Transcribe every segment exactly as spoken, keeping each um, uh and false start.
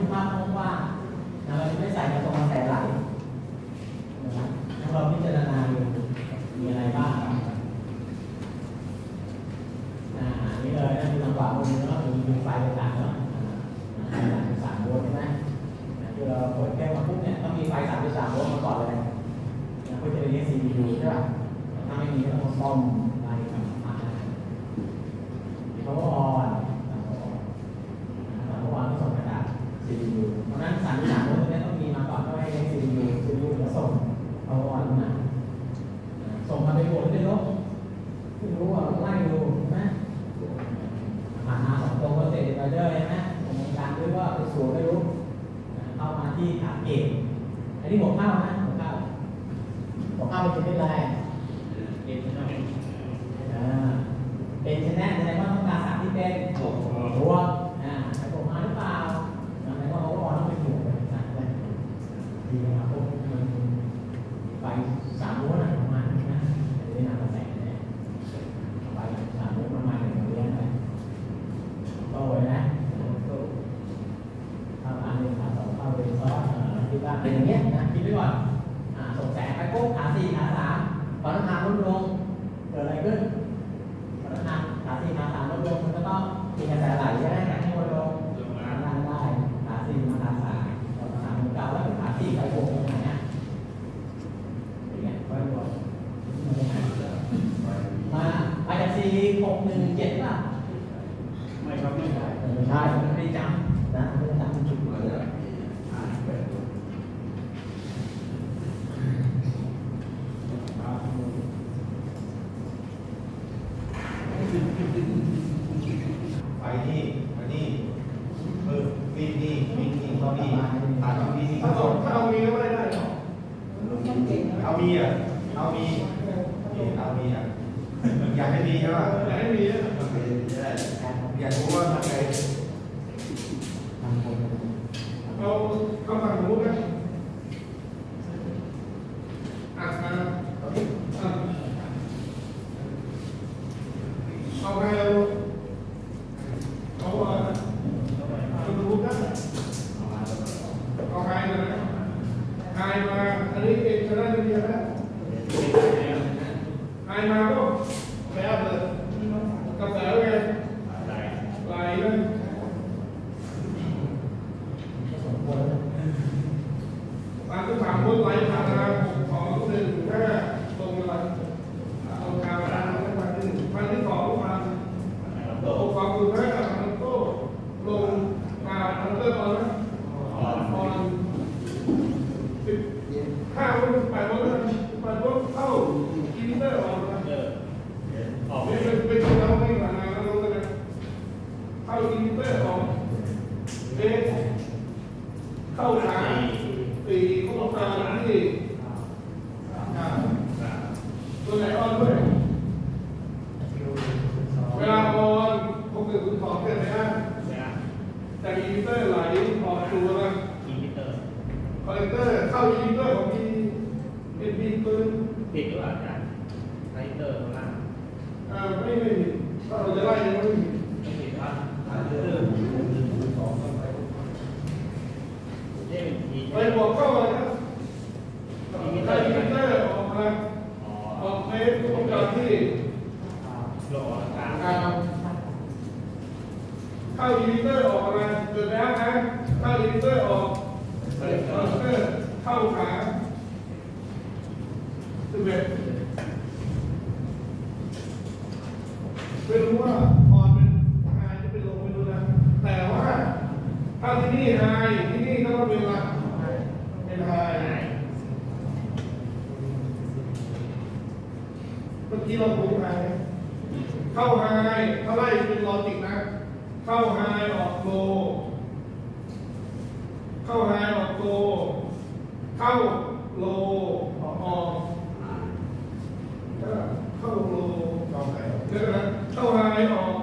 ภาพกว้างๆนะเราไม่ใส่กระทงกระแสไหลนะครับถ้าเราพิจารณาดูมีอะไรบ้างอ่านี่เลยนะมีจังหวะตรงนี้แล้วมีไฟต่างๆเนาะไฟสามสิบสามโวลต์ใช่ไหมคือเราเปิดแก้วมาปุ๊บเนี่ยต้องมีไฟสามสิบสามโวลต์มาก่อนเลยนะเพื่อจะเรียก ซี พี ยู ใช่ป่ะถ้าไม่มีก็ต้องซ่อมไฟกับมาเขาก็ออนแต่เมื่อวานก็ส่งกระดาษ ซี พี ยู เพราะนั้นสามสิบสามโวลต์เนี่ยต้องมีมาก่อนก็ให้ ซี พี ยู ซี พี ยู จะส่งเอาออนมาส่งมาเป็นโวลต์เป็นลบไม่รู้ว่าไล่ดูนะผ่านมาสองตรงก็เสร็จไปเรื่อยนะตรงกลางด้วยว่าไปสวนไม่รู้เข้ามาที่ฐานเกตอันนี้หัวเข้านะหัวเข้าหัวเข้าจะเป็นอะไรเป็นชแนลเป็นชแนลแสดงว่าต้องการสามที่เป็นหัวอ่าใส่ผมมาหรือเปล่าแสดงว่าเขาก็ต้องเป็นหัวเลยนะดีนะครับพวกมันไปสามหัวนะประมาณนี้นะไม่นานกระแสเนี่ยไปสามหัวประมาณหนึ่งเดือนเลยโตเลยนะเข้ามาหนึ่งขาสองเข้าเรียนซอสที่ว่าเป็นอย่างเงี้ยนะคิดไว้ก่อนส่งแสงไปปุ๊บขาสี่ขาสามพอน้ำหนักลดลงเกิดอะไรขึ้นพอน้ำหนักขาสี่ขาสามลดลงมันก็ต้องมีกระแสไหลใช่ไหมจากที่ลดลงล่างได้ขาสี่มาขาสามพอน้ำหนักมันเก่าแล้วขาสี่ไปหกตรงไหนเนี่ยอย่างเงี้ยก็รวมมาไปจากสี่หกหนึ่งเจ็ดป่ะไม่ครับไม่ใช่ไม่ใช่ไม่ได้จำนะไม่ได้จำจุดเลยไปนี่ไปนี่เออวิ่งนี่วิ่งนี่เข้านี่ตัดเข้านี่ถ้าเอาถ้าเอามีก็ไม่ได้หรอกเอามีอ่ะเอามีนี่เอามีอ่ะอยากให้มีใช่ป่ะอยากให้มีอ่ะอยากรู้ว่าทำไงเอาเอาฝั่งนู้นนะอ่ะอ่ะเอาไงเราเอาอ่ะเอาดูนะเอาไงนะไงมาอันนี้เองชนะเดียวนะไงมาก็แบบเลยกระแสไงไหลเลยตามที่ถามคนไหลผ่านมาสองหนึ่งห้าตรงอะไรตรงกลางมาวันที่หนึ่งวันที่สองวันโตความรุนแรงมันโตลงมาอันเตอร์ตอนนั้นตอนสิบห้าวันแปดวันแปดวันเข้าอินเตอร์ออกนะออกไม่เป็นเป็นเราไม่ผ่านมาแล้วเราจะเข้าอินเตอร์ออกเอ๊ะเข้าทางสี่ข้อความที่ตัวไหนออนด้วยเวลาออนหกหนึ่งศูนย์สองเกิดไหมฮะแต่อินเตอร์ไหลออกตัวนะอินเตอร์คอลเลกเตอร์เข้าอินเตอร์ของมีเป็นมีปืนผิดหรือเปล่าอาจารย์อินเตอร์ข้างล่างอ่าไม่ไม่ผิดถ้าเราจะไล่ยังไม่ผิดไม่ผิดครับอินเตอร์หนึ่งหนึ่งศูนย์สองไปบอกเข้าเลยนะถ้าอินเตอร์ออกมาออกเฟซของการที่เข้าอินเตอร์ออกมาเกิดแล้วนะเข้าอินเตอร์ออกเอินเตอร์เข้าขาสิบเอ็ดไม่รู้ว่าพอเป็นไฮจะเป็นลงไม่รู้นะแต่ว่าถ้าที่นี่ไฮที่นี่ก็ต้องเป็นละเป็นไฮเมื่อกี้เราพูดไฮเข้าไฮถ้าไล่เป็นลอจิกนะเข้าไฮออกโลเข้าไฮออกโลเข้าโลออกออกเข้าโลออกไหนเดี๋ยวนะเข้าไฮออก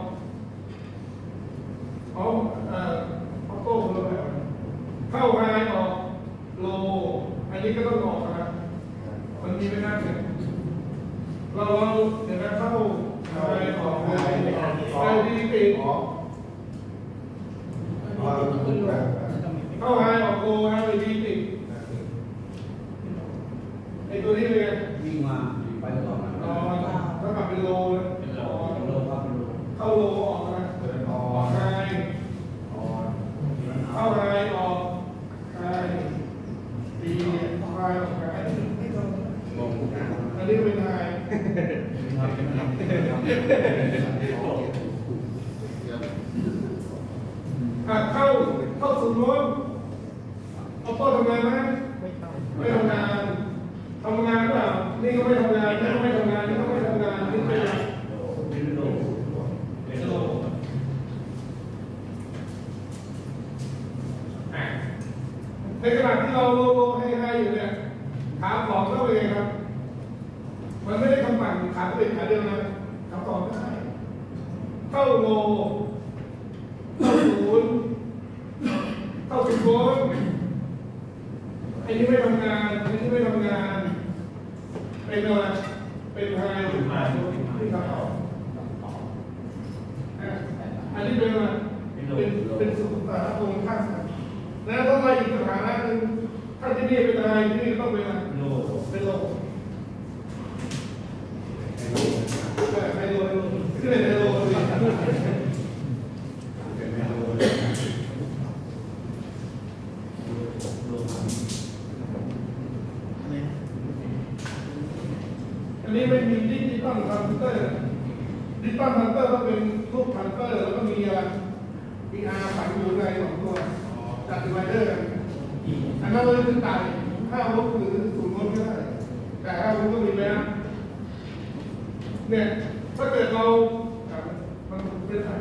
ออกเอ่อออกโต้เลยเข้าไฮออกโลอันนี้ก็ต้องออกนะมันมีไม่ได้เลยเราเราเดี๋ยวนะเข้าไฮออกโลไฮดีปีออกว่าเข้าเข้าสู่โน้นเอาโต้ทำงานไหมไม่ทำงานทำงานเปล่านี่ก็ไม่ทำงานนี่ก็ไม่ทำงานนี่ก็ไม่ทำงานนี่เป็นอะไรในขณะที่เราโลโลให้ให้อยู่เนี่ยขาสองก็เป็นไงครับมันไม่ได้คำสั่งขาเป็นขาเดียวนะขาสองก็ได้เข้าโลเข้าศูนย์เข้าสิบโวลต์ไอ้นี่ไม่ทำงานไอ้นี่ไม่ทำงานเป็นอะไรเป็นไฮที่ขาสองอันนี้เป็นอะไรเป็นเป็นสุขภาพตรงข้ามกันแล้วต้องมาอีกสถานะหนึ่งถ้าที่นี่เป็นอะไรที่นี่ต้องเป็นอะไรโลเป็นโลไฮโลไฮโลขึ้นเลยไฮโลเลยอันนี้ไม่มีดิจิตอลคอมพิวเตอร์ดิจิตอลคอมพิวเตอร์ต้องเป็นรูปคอมพิวเตอร์แล้วก็มีอะไรมีอาร์ฝังอยู่ในสองตัวจัดดีไวเดอร์อันนั้นเราจะจ่ายห้าโวลต์หรือศูนย์โวลต์ก็ได้แต่ห้าโวลต์ก็มีแล้วเนี่ยถ้าเกิดเรามันเป็นอะไร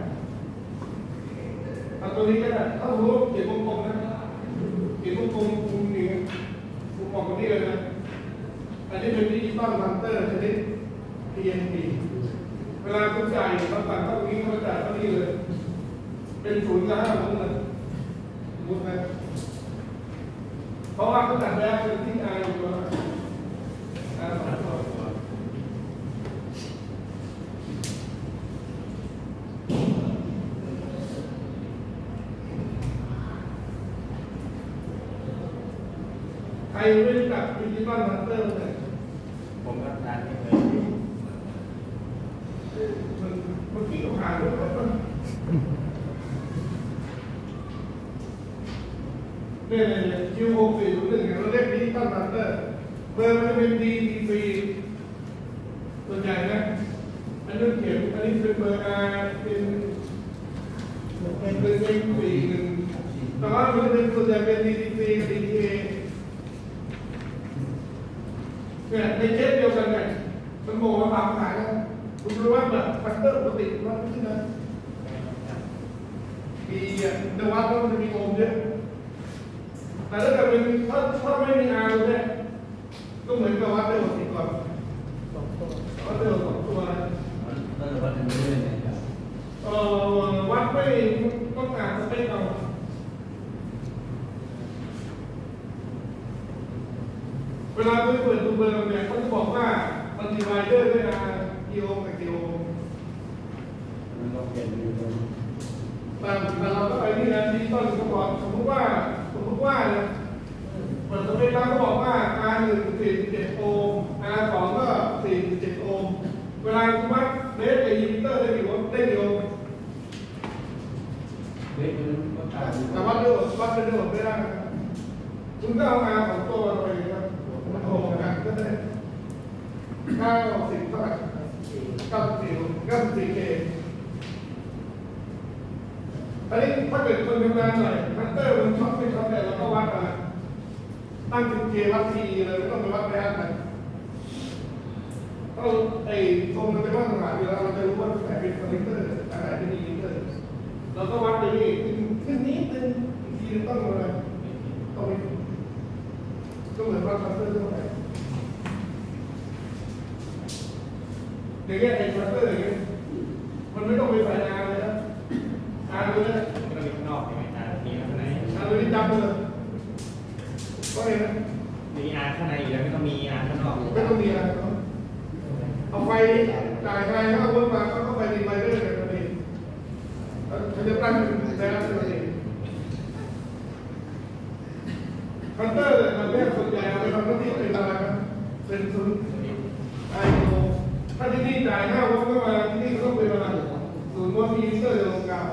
เอาตัวนี้ก็ได้ถ้ารู้เขียนวงกลมนะเขียนวงกลมมุมนี้มุมมองตรงนี้เลยนะอันนี้เป็นดิจิตอลคอมพิวเตอร์ชนิด ที เอ็น พี เวลาคุณจ่ายเราสั่งเข้าตรงนี้เขาจ่ายเท่านี้เลยเป็นศูนย์กับห้าโวลต์เลยรู้ไหมเพราะว่าเขาจัดแบบเป็นที่อาอยู่ตัวอาสองตัวใครไม่รู้จักดิจิตอลคอมพิวเตอร์เลยผมก็ทานไม่เคยมันเมื่อกี้เขาผ่านด้วยเนี่ยเนี่ย คิว หกสี่ศูนย์หนึ่งเราเรียกดิจิตอลคอมพิวเตอร์เบอร์มันจะเป็น ดี ที ซี ส่วนใหญ่นะอันนี้เขียนอันนี้เป็นเบอร์ R เป็นเป็นเป็นเป็นสี่หนึ่งแต่ว่ามันเป็นส่วนใหญ่เป็น ดี ที ซี กับ ดี ที เอ เนี่ยในเคสเดียวกันเนี่ยมันโมมาตามขายนะคุณรู้ว่าแบบคอมพิวเตอร์ปกติมันไม่ใช่นะมีเดวัตมันจะมีโอห์มเยอะแต่ถ้าเกิดเป็นถ้าถ้าไม่มีอาร์เนี่ยก็เหมือนกับวัดได้หมดสิก่อนวัดได้หมดสองตัวก็เลยวัดถึงเรื่อยๆครับเอ่อวัดไม่ต้องการสเปคเอาเวลาไปเปิดดูเบอร์เนี่ยเขาจะบอกว่ามันดีไวเดอร์ด้วยอาร์กิโอกับกิโอมันต้องเปลี่ยนดูตรงแต่แต่เราก็ไปที่นั่นดิจิตอลก่อนสมมติว่าสมมติว่าเนี่ยเปิดสเปคแล้วก็บอกว่า อาร์ หนึ่ง สี่สิบเจ็ดโอห์ม อาร์ สอง ก็สี่สิบเจ็ดโอห์มเวลาคุณวัดเรทไออินเตอร์ได้กี่โอห์มได้กี่โอห์มเฮ้ยมันก็ตามแต่วัดด้วยวัดด้วยไม่ได้คุณก็เอา อาร์ สองตัวไปครับมันโหกันก็ได้เก้าสิบเท่าไหร่เก้าสิบสี่เก้าสิบสี่เคอันนี้ถ้าเกิดคนทำงานหน่อยฮันเตอร์มันช็อตไม่ช็อตเนี่ยเราก็วัดมาตั้งเป็นเควัดทีเลยไม่ต้องไปวัดแรงนะต้องไอ้ทรงมันเป็นมาตรฐานอยู่แล้วเราจะรู้ว่าไหนเป็นคอนเนคเตอร์อะไรเป็นอินเตอร์เราก็วัดไปนี่ขึ้นนิดนึงทีนึงต้องอะไรต้องไปก็เหมือนวัดฮันเตอร์เท่าไหร่อย่างเงี้ยไอ้ฮันเตอร์อย่างเงี้ยมันไม่ต้องไปใส่อาร์เลยนะอาร์ดูนะมันต้องมีข้างนอกใช่ไหมอาร์มีข้างในอาร์ดูนี่จับเลยก็เห็นนะมีอาร์ข้างในอยู่แล้วไม่ต้องมีอาร์ข้างนอกไม่ต้องมีอะไรเอาไฟจ่ายไฟถ้าเอาเวิร์กมาก็เข้าไปดีไวเดอร์กันพอดีเขาจะตั้งเป็นแล้วพอดีคอนเตอร์เนี่ยมันเรียกส่วนใหญ่เอาไปทำหน้าที่เป็นอะไรครับเป็นศูนย์ไอโอถ้าที่นี่จ่ายห้าวัตต์ก็มาที่นี่ก็ต้องเป็นอะไรศูนย์วัตต์มีมิเตอร์ตรงกลาง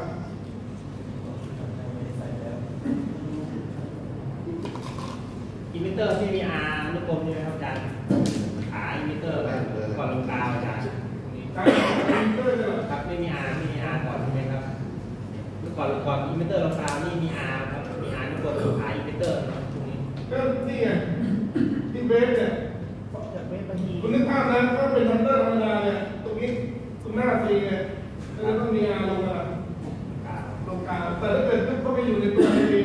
อิมิเตอร์ที่มีอาร์ลูกกลมใช่ไหมครับอาจารย์ขาอิมิเตอร์ก่อนลงกาวอาจารย์ใช่มี R ไม่มี R ก่อนใช่ไหมครับเมื่อก่อนก่อนอินเวอร์เตอร์เราคราวนี่มี R ครับมี R นี่กดตัวขาอินเวอร์เตอร์นะตรงนี้ก็นี่ไงที่เบสเนี่ยจากเบสมาทีคุณนึกภาพนะถ้าเป็นทันเตอร์ธรรมดาเนี่ยตรงนี้ตรงหน้าซีเนี่ยจะต้องมีอาลงมาตรงกลางแต่ถ้าเกิดยุบเข้าไปอยู่ในตัวซี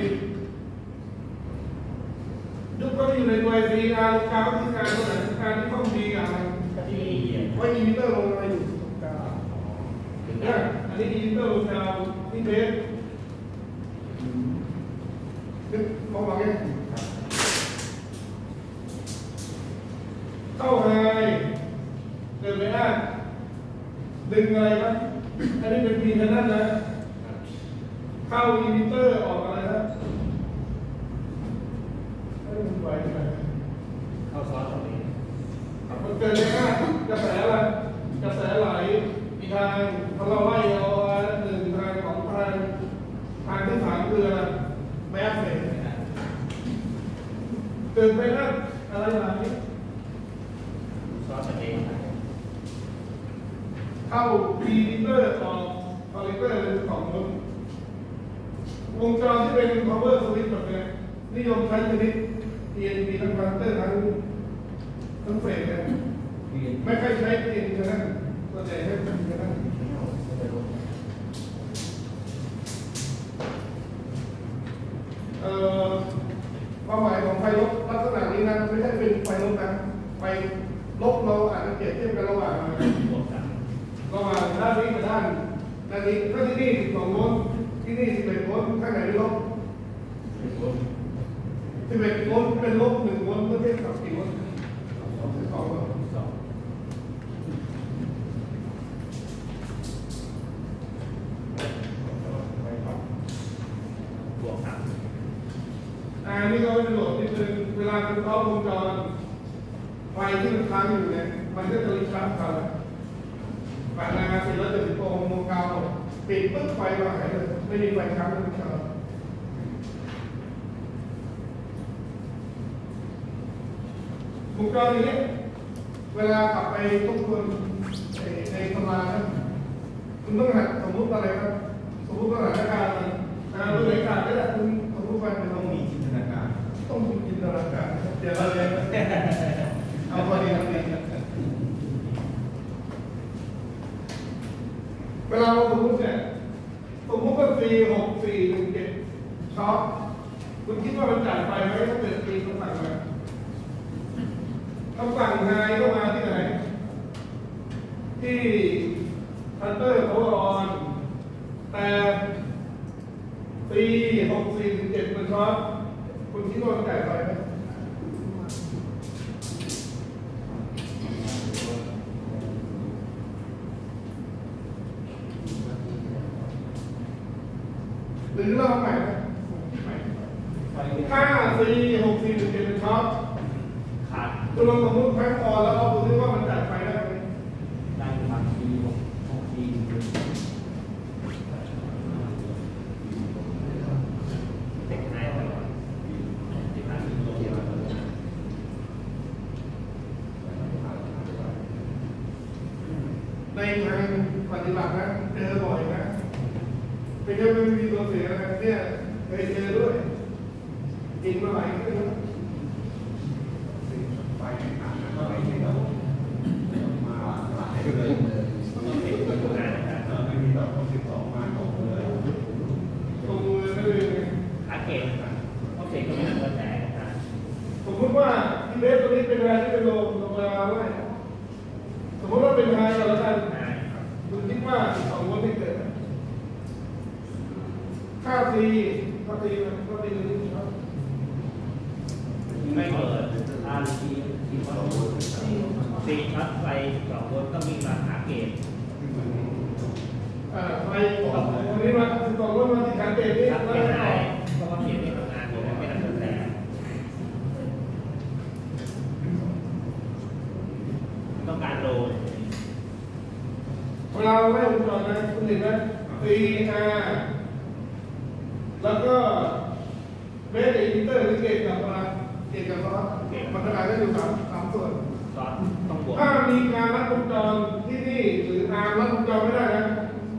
ยุบเข้าไปอยู่ในตัวซีอาลงกลางก็คือการตรงไหนการที่ต้องมีอะไรที่ว่าอินเตอร์ลงมาอยู่ตรงกลางเนี่ยอันนี้อินเตอร์ลงกลางที่เบสนึกมองว่าไงเข้าไฮเดินไปได้ดึงอะไรครับอันนี้เป็นพีแค่นั้นนะเข้าอินเตอร์ออกอะไรนะไม่ต้องไหวไหมเข้าซอสตรงนี้มันเกินเลยนะกระแสอะไรกระแสไหลอีกทางถ้าเราไล่เอาหนึ่งทางสองทางทางที่สามคืออะไรแมสเซจเกินไปนะอะไรไหลซอสตัวเองเข้าพีเตอร์ออกคอลเลกเตอร์เป็นสองวงวงจรที่เป็น power switch แบบนี้นิยมใช้ชนิด ที เอ็น พี ทั้งคอนเตอร์ทั้งทั้งเฟสเนี่ยไม่ค่อยใช้ ที เอ็น พี ทั้งส่วนใหญ่ใช้ ที เอ็น พี ทั้งเอ่อความหมายของไฟลบลักษณะนี้นะไม่ใช่เป็นไฟลบนะไฟลบเราอาจจะเปรียบเทียบกันระหว่างระหว่างด้านนี้กับด้านด้านนี้ถ้าที่นี่สิบสองโวลต์ที่นี่สิบเอ็ดโวลต์ข้างไหนเป็นลบสิบเอ็ดโวลต์เป็นลบหนึ่งโวลต์เมื่อเทียบกับกี่โวลต์สองสิบสองโวลต์บวกครับอ่านี่ก็เป็นโหลดที่เป็นเวลาคุณเข้าวงจรไฟที่มันค้างอยู่เนี่ยมันก็จะรีชาร์จกันปัจจัยสี่ร้อยเจ็ดสิบโอห์มวงกาวปิดปึ๊บไฟมาหายเลยไม่มีไฟค้างไม่มีชาร์จวงจรอย่างนี้เวลากลับไปทบทวนในตำราคุณต้องหัดสมมติอะไรครับสมมติสถานการณ์อ่าบริการก็ได้คุณสมมติว่าเป็นต้องมีจินตนาการต้องมีจินตนาการเดี๋ยวเราเรียนเอาพอดีทำเองเวลาเราสมมติเนี่ยสมมติว่าสี่หกสี่หนึ่งเจ็ดช็อตคุณคิดว่ามันจ่ายไฟไหมถ้าเกิดตีคำสั่งมาคำสั่งไฮก็มาที่ไหนที่ทันเตอร์เขาออนแต่สี่หกสี่หนึ่งเจ็ดมันช็อตคุณคิดว่ามันจ่ายไฟไหมหรือเราใหม่ไหมห้าสี่หกสี่หนึ่งเจ็ดเป็นช็อตขาดคุณลองสมมติแพ็คออนแล้วเราดูที่ว่ามันจ่ายไฟได้ไหมได้ครับทีหกทีเด็กนายตลอดเด็กนายที่โรงเรียนในทางปฏิบัตินะเจอบ่อยนะเป็นแค่ไม่มีตัวเสียนะเนี่ยเคยเจอด้วยจริงมาหลายครั้งแล้วไปหาไปที่เรามาหลายเลยไม่มีต่อสิบสองมาตรงเลยตรงเลยไม่เลยขาเกตเขาเสกก็ไม่ต้องกระแสนะสมมติว่าที่เบสตัวนี้เป็นอะไรที่เป็นโลลงมาไว้สมมติว่าเป็นไฮก็แล้วกันคุณคิดว่าสองคนที่เกิดค่าซีค่าซีค่าซีมันนี่ครับไม่เปิดอาร์ซีซีช็อตซีช็อตไฟสองคนก็มีมาขาเกตอ่าไฟสองคนนี้มาสองคนมาที่ขาเกตนี่ขาแล้วเกตก็ได้เพราะว่าเกตไม่ทำงานอยู่แล้วไม่ทำกระแสต้องการโลเวลาเราไล่วงจรนะคุณเห็นไหม ซี อาร์ แล้วก็เบสอินเตอร์หรือเกตกับอะไรเกตกับซอสมันขนาดได้อยู่สามสามส่วนซอสต้องบวกถ้ามีการรัดวงจรที่นี่หรืออาร์รัดวงจรไม่ได้นะ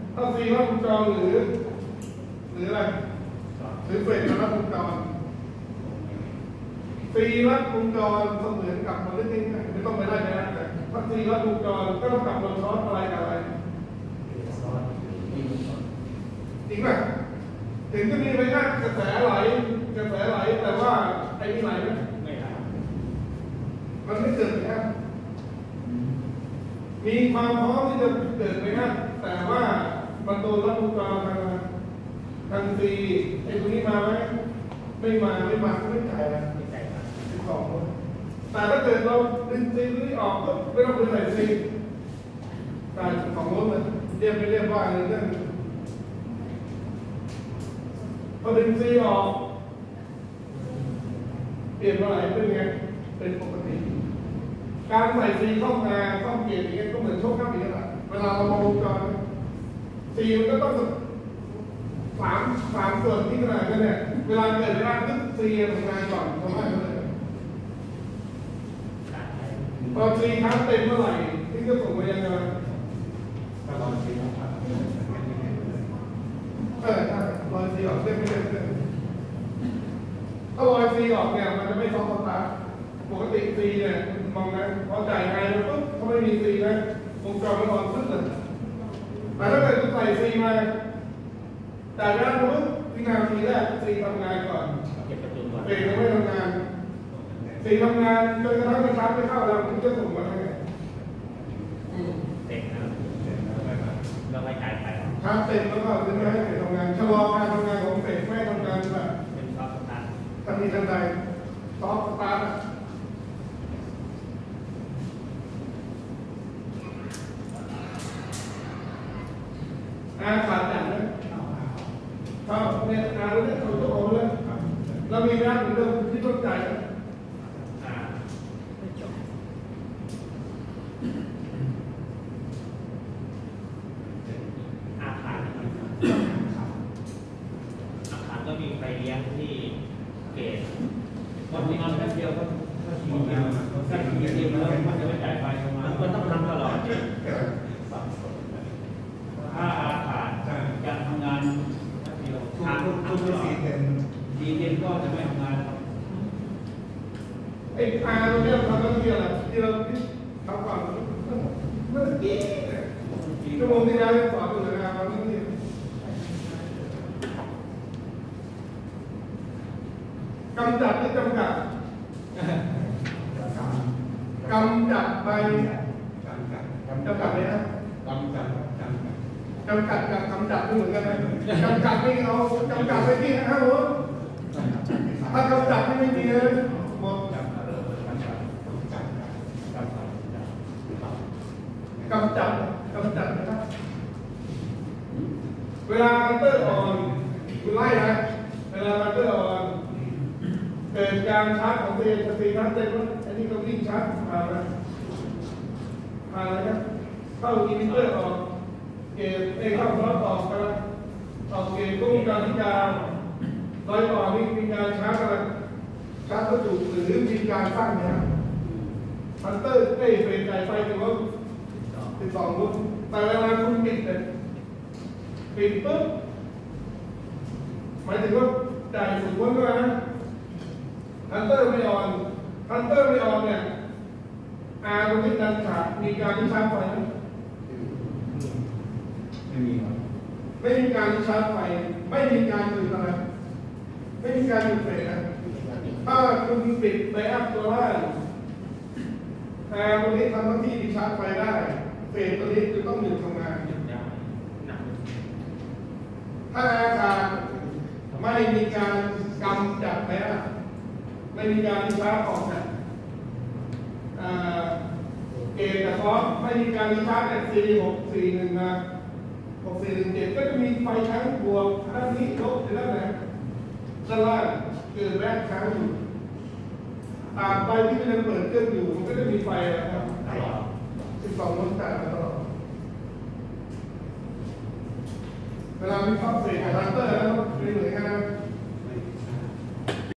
ซีลัดวงจรหรือหรืออะไรหรือเฟสลัดวงจรซีลัดวงจรเสมือนกับมันเล่นง่ายๆไม่ต้องไปได้นะแต่ถ้าซีลัดวงจรก็ต้องกลับมาช็อตอะไรกับอะไรจริงไหมถึงจะมีไปหน้ากระแสไหลกระแสไหลแต่ว่าไอ้นี่ไหลไหมไม่ไหลมันไม่เกิดนะมีความพร้อมที่จะเกิดไปนะแต่ว่ามันโดนรัดวงจรทางทางซีไอ้ตรงนี้มาไหมไม่มาไม่มาก็ไม่จ่ายนะไม่จ่ายสิบสองแต่ถ้าเกิดเราดึงซีนี้ออกก็ไม่ต้องไปใส่ซีจ่ายสิบสองลดเลยเรียกไปเรียกว่าอะไรเรื่องพอดึงซีออกเปลี่ยนมาไหลเป็นไงเป็นปกติการใส่ซีเข้ามาเข้าเปลี่ยนอย่างเงี้ยก็เหมือนโชคข้ามอีกแล้วเวลาเรามองวงจรซีมันก็ต้องสามสามส่วนที่ขนาดกันเนี่ยเวลาเกิดร่างก็ซีทำงานก่อนทำงานเลยพอซีค้างเต็มเมื่อไหร่ที่จะส่งไปยังไงก็รอซีครับเออใช่รอยซีออกเล่นไม่เล่นเลยถ้ารอยซีออกเนี่ยมันจะไม่ซอฟต์สตาร์ปกติซีเนี่ยมองนะพอจ่ายไงแล้วปุ๊บเขาไม่มีซีนะวงจรมันอ่อนขึ้นเลยแต่ถ้าเกิดคุณใส่ซีมาจ่ายไปแล้วปุ๊บวินาทีแรกซีทำงานก่อนเก็บประตูก่อนเบรกยังไม่ทำงานซีทำงานจนกระทั่งมันชาร์จไม่เข้าแล้วคุณจะส่งมาให้เต็มนะเราไม่จ่ายไปชาร์จเต็มแล้วก็จะไม่ให้เบรกทำงานชะลอการทำงานของเบรกไม่ทำงานแบบเป็นซอฟต์สตาร์ททันทีทันใดซอฟต์สตาร์ทอาขาดจัดเลยครับเนี่ยอาเรื่องเขาต้องเอาเลยเรามีร้านเหมือนเดิมที่ต้องจ่ายอาคารอาคารก็มีไฟเลี้ยงที่เกตวันนี้นอนแค่เดียวก็ถ้าทีเดียวถ้าทีเดียวแล้วมันจะไม่จ่ายไฟประมาณมันต้องทำตลอดถ้าอาคารการทำงานเดียวทุกทุกทุกสี่เดือนสี่เดือนก็จะไม่ทำงานครับไอ้อาตรงนี้ทำหน้าที่อะไรที่เราทำก่อนเมื่อกี้ชั่วโมงที่แล้วสอนอยู่เลยนะทำหน้าที่กำจัดที่จำกัดกำจัดไปจำกัดเลยนะกำจัดจำกัดกับกำจัดไม่เหมือนกันนะกำจัดไม่เอากำจัดไปที่นะครับผมถ้ากำจัดที่ไม่ดีเลยหมดกำจัดกำจัดนะครับเวลาคัตเตอร์ออนคุณไล่นะเวลาคัตเตอร์ออนเกิดการชาร์จของเซลล์ซีชาร์จเต็มแล้วอันนี้ก็วิ่งชาร์จผ่านนะผ่านเลยนะเข้าอินดิเตอร์ออกเกตเอ้เข้าล็อตออกกันออกเกตก็มีการที่การลอยต่อนี่มีการชาร์จอะไรชาร์จวัตถุหรือมีการสร้างเนี่ยคัตเตอร์เอ้เฟรนจ่ายไฟถือว่าสิบสองวุ้นแต่เวลาคุณปิดเนี่ยปิดปุ๊บหมายถึงว่าจ่ายสุดวุ้นด้วยนะคัตเตอร์ไม่ออนคัตเตอร์ไม่ออนเนี่ยอาตรงนี้การขาดมีการที่ชาร์จไฟไหมไม่มีครับไม่มีการที่ชาร์จไฟไม่มีการหยุดอะไรไม่มีการหยุดเฟรนนะถ้าคุณปิดไดอัพตัวล่างแต่ตรงนี้ทำหน้าที่ที่ชาร์จไฟได้เฟรนตัวนี้จะต้องหยุดทำงานถ้าอาคารไม่มีการกำจัดไดอัพไม่มีการที่ชาร์จออกจากเกตกับคอสไม่มีการที่ชาร์จจาก ซี หก สี่ หนึ่ง มา หก สี่ หนึ่ง เจ็ดก็จะมีไฟค้างบวกด้านนี้ลบด้านไหนด้านล่างเกิดแรกค้างอยู่ตราบใดที่มันยังเปิดเครื่องอยู่มันก็จะมีไฟนะครับตลอดสิบสองโวลต์จ่ายตลอดเวลามีข้อเสียกับทันเตอร์แล้วไม่เหมือนกันนะ